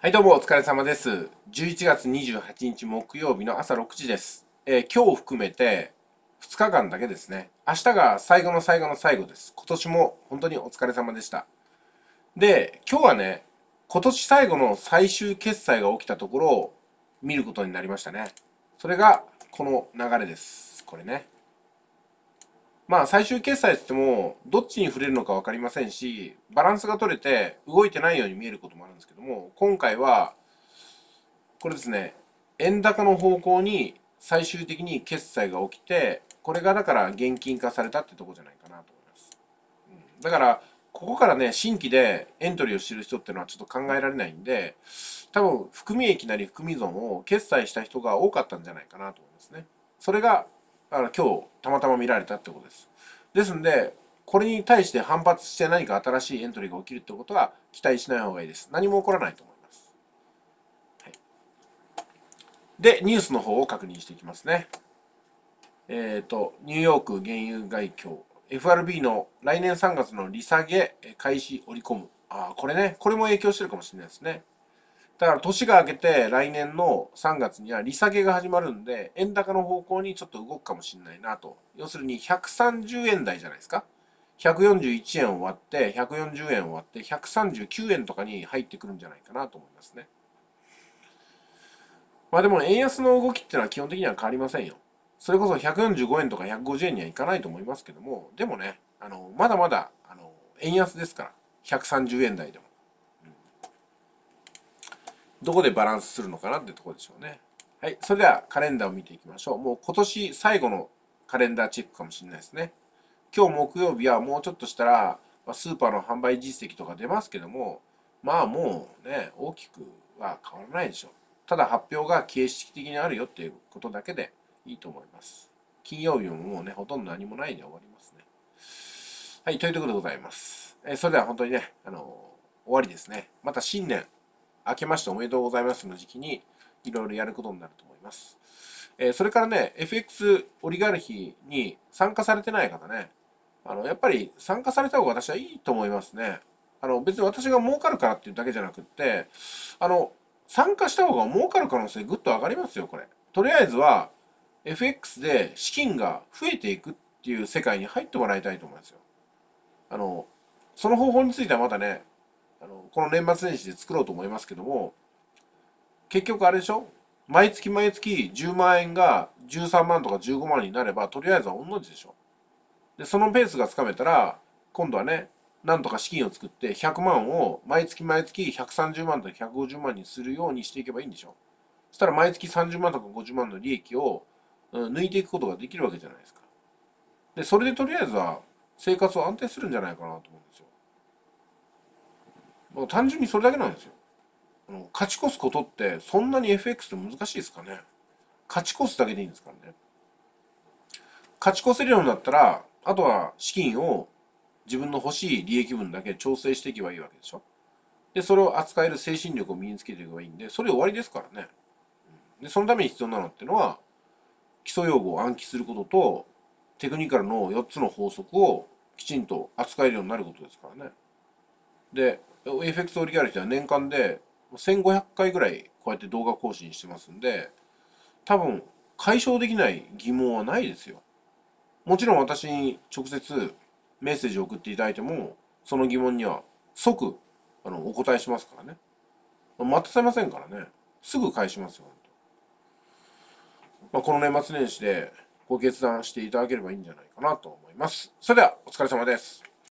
はい、どうもお疲れ様です。11月28日木曜日の朝6時です。今日含めて2日間だけですね。明日が最後の最後の最後です。今年も本当にお疲れ様でした。で、今日はね、今年最後の最終決済が起きたところを見ることになりましたね。それがこの流れです。これね。まあ最終決済って言っても、どっちに触れるのか分かりませんし、バランスが取れて動いてないように見えることもあるんですけども、今回はこれですね、円高の方向に最終的に決済が起きて、これがだから現金化されたってとこじゃないかなと思います。だから、ここからね、新規でエントリーをしてる人っていうのはちょっと考えられないんで、多分、含み益なり含み損を決済した人が多かったんじゃないかなと思いますね。それが、今日、たまたま見られたってことです。ですんで、これに対して反発して何か新しいエントリーが起きるってことは期待しない方がいいです。何も起こらないと思います。で、ニュースの方を確認していきますね。ニューヨーク原油概況、FRB の来年3月の利下げ開始織り込む。これね、これも影響してるかもしれないですね。だから年が明けて来年の3月には利下げが始まるんで、円高の方向にちょっと動くかもしれないなと。要するに130円台じゃないですか。141円を割って、140円を割って、139円とかに入ってくるんじゃないかなと思いますね。まあでも円安の動きっていうのは基本的には変わりませんよ。それこそ145円とか150円にはいかないと思いますけども、でもね、まだまだ、円安ですから、130円台でも。どこでバランスするのかなってところでしょうね。はい、それではカレンダーを見ていきましょう。もう今年最後のカレンダーチェックかもしれないですね。今日木曜日はもうちょっとしたら、スーパーの販売実績とか出ますけども、まあもうね、大きくは変わらないでしょう。ただ発表が形式的にあるよっていうことだけでいいと思います。金曜日ももうね、ほとんど何もないで終わりますね。はい、というところでございます。それでは本当にね、終わりですね。また新年、明けましておめでとうございますの時期に、いろいろやることになると思います。それからね、FX オリガルヒに参加されてない方ね、やっぱり参加された方が私はいいと思いますね。別に私が儲かるからっていうだけじゃなくって、参加した方が儲かる可能性ぐっと上がりますよ、これ。とりあえずは、FX で資金が増えていくっていう世界に入ってもらいたいと思いますよ。あの、その方法についてはまたね、この年末年始で作ろうと思いますけども、結局あれでしょ、毎月毎月10万円が13万とか15万になれば、とりあえずは同じでしょ。で、そのペースがつかめたら、今度はね、なんとか資金を作って100万を毎月毎月130万とか150万にするようにしていけばいいんでしょ。そしたら毎月30万とか50万の利益を抜いていくことができるわけじゃないですか。で、それでとりあえずは生活は安定するんじゃないかなと思うんですよ。もう単純にそれだけなんですよ。勝ち越すことってそんなに FX って難しいですかね。勝ち越すだけでいいんですからね。勝ち越せるようになったら、あとは資金を自分の欲しい利益分だけ調整していけばいいわけでしょ。で、それを扱える精神力を身につけていけばいいんで、それ終わりですからね。で、そのために必要なのってのは、基礎用語を暗記することと、テクニカルの4つの法則をきちんと扱えるようになることですからね。で、FX オリギャリティは年間で1500回ぐらいこうやって動画更新してますんで、多分解消できない疑問はないですよ。もちろん私に直接メッセージを送っていただいても、その疑問には即お答えしますからね。待たせませんからね。すぐ返しますよ。この年末年始でご決断していただければいいんじゃないかなと思います。それではお疲れ様です。